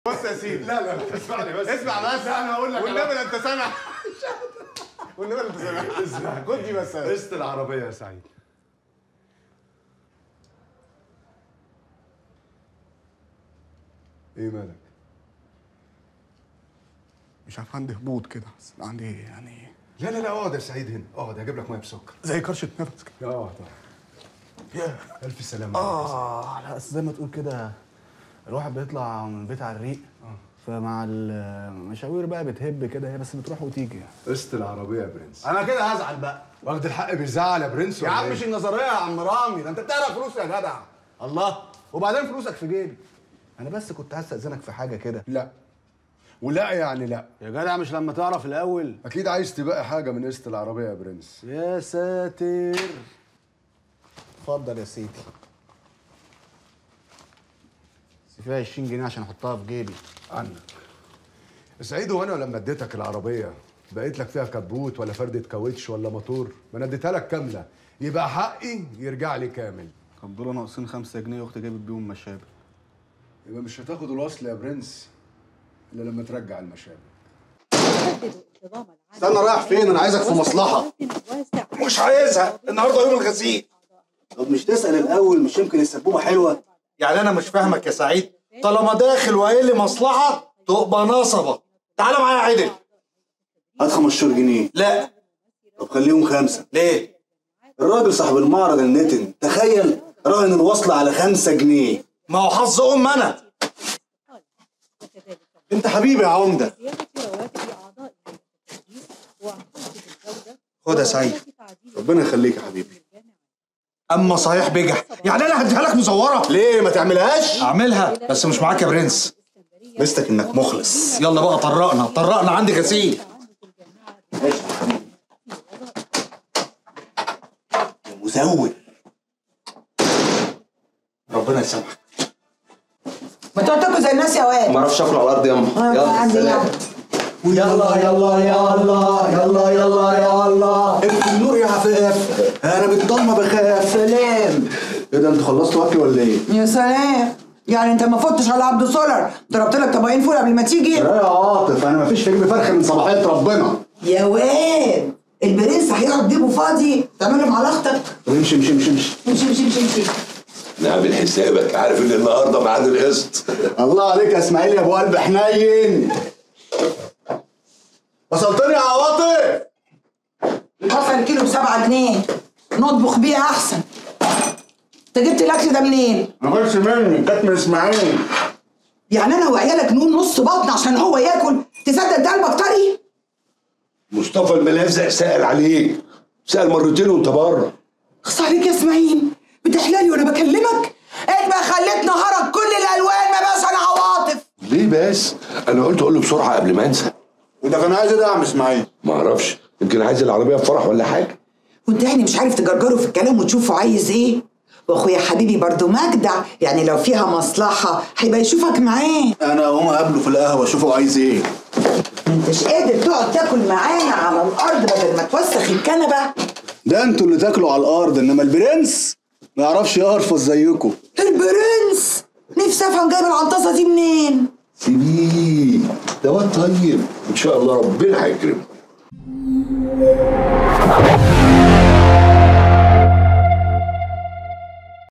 بص يا سيدي، لا اسمعني بس، اسمع بس. لا انا هقول لك والنبي لا انت سامع. والنبي لا انت سامع. اسمع خد دي بس. قسط العربيه يا سعيد. ايه مالك؟ مش عارف، عندي هبوط كده، عندي يعني. لا اقعد يا سعيد هنا، اقعد هجيب لك ميه بسكر. زي كرشه نفس كده. اقعد. يا الف سلامه. لا بس زي ما تقول كده الواحد بيطلع من البيت على الريق، فمع المشاوير بقى بتهب كده، هي بس بتروح وتيجي. قسط العربيه يا برنس. انا كده هزعل بقى. واخد الحق بيزعل يا برنس يا ولا عم إيه؟ مش النظريه يا عم رامي، ده انت بتعرف فلوس يا جدع. الله، وبعدين فلوسك في جيبي. انا بس كنت هستأذنك في حاجه كده. لا ولا يعني لا يا جدع، مش لما تعرف الاول؟ اكيد عايز تبقى حاجه من قسط العربيه يا برنس. يا ساتر. اتفضل يا سيدي. بس فيها 20 جنيه عشان احطها في جيبي. عنك سعيد. وانا لما اديتك العربيه بقيت لك فيها كبوت ولا فردة كاوتش ولا موتور؟ ما انا اديتها لك كامله، يبقى حقي يرجع لي كامل. طب دول ناقصين 5 جنيه، واختي جابت بيهم مشابه. يبقى مش هتاخد الوصل يا برنس الا لما ترجع المشابه. استنى، رايح فين؟ انا عايزك في مصلحه. مش عايزها، النهارده يوم الغسيل. طب مش تسال الاول؟ مش يمكن السبوبه حلوه؟ يعني انا مش فاهمك يا سعيد، طالما داخل وقايل لي مصلحه تبقى نصبه. تعالى معايا يا عدل. هات 15 جنيه. لا. طب خليهم 5. ليه؟ الراجل صاحب المعرض النتن تخيل راهن الوصل على 5 جنيه. ما هو حظ انا. انت حبيبي يا عمده. خد يا سعيد. ربنا يخليك يا حبيبي. اما صحيح بجح، يعني انا هديها لك مزوره؟ ليه ما تعملهاش؟ اعملها بس مش معاك يا برنس. مستك انك مخلص. يلا بقى، طرقنا عندي غسيل. مزود. ربنا يسامحك. ما تقعدوا زي الناس يا واد. ما اعرفش اكل على الارض ياما. يلا سلام. يلا يلا يلا يلا يلا يلا اقفل النور يا عفاف، انا بالضلمه بخاف. سلام. ايه ده، انتوا خلصتوا اكل ولا ايه؟ يا سلام، يعني انت ما فتش على عبد سولر ضربت لك طبقين فول قبل ما تيجي؟ لا يا عاطف، انا مفيش في جيبي فرخه من صباحيه ربنا. يا واد، البرنس هيقعد جيبه فاضي تعملهم على اختك. امشي امشي امشي امشي امشي امشي امشي امشي. نعمل حسابك، عارف ان النهارده ميعاد القسط. الله عليك يا اسماعيل يا ابو قلب حنين. وصلتني يا عواطف. البصل الكيلو ب7 جنيه، نطبخ بيه احسن. انت جبت الاكل ده منين؟ ما قلتش مني، كانت من اسماعيل. يعني انا وعيالك نقول نص بطن عشان هو ياكل؟ تصدق ده البكتري؟ مصطفى الملازق سأل عليك، سأل مرتين وانت بره. اخص عليك يا اسماعيل، بتحلالي وانا بكلمك؟ انت خليت نهارك كل الالوان ما بس انا عواطف. ليه بس؟ انا قلت اقول له بسرعه قبل ما انسى. وده كان عايز ايه ده يا عم اسماعيل؟ ما اعرفش، يمكن عايز العربيه في فرح ولا حاجه. وانت يعني مش عارف تجرجره في الكلام وتشوفه عايز ايه؟ واخويا حبيبي برضو مجدع، يعني لو فيها مصلحه هيبقى يشوفك معاه. انا هقوم اقابله في القهوه اشوفه عايز ايه. انتش قادر تقعد تاكل معانا على الارض بدل ما توسخ الكنبه؟ ده انتوا اللي تاكلوا على الارض، انما البرنس ما يعرفش يقرفص زيكم. البرنس نفسي افهم جايب العنطسه دي منين؟ سيبيه، ده واد طيب ان شاء الله ربنا هيكرمه.